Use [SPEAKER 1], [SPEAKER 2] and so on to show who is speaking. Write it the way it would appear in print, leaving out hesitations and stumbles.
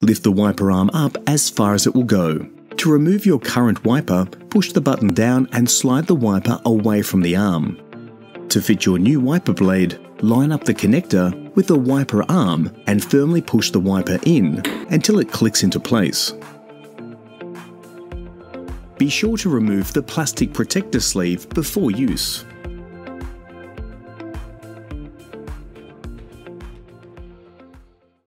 [SPEAKER 1] Lift the wiper arm up as far as it will go. To remove your current wiper, push the button down and slide the wiper away from the arm. To fit your new wiper blade, line up the connector with the wiper arm and firmly push the wiper in until it clicks into place. Be sure to remove the plastic protector sleeve before use.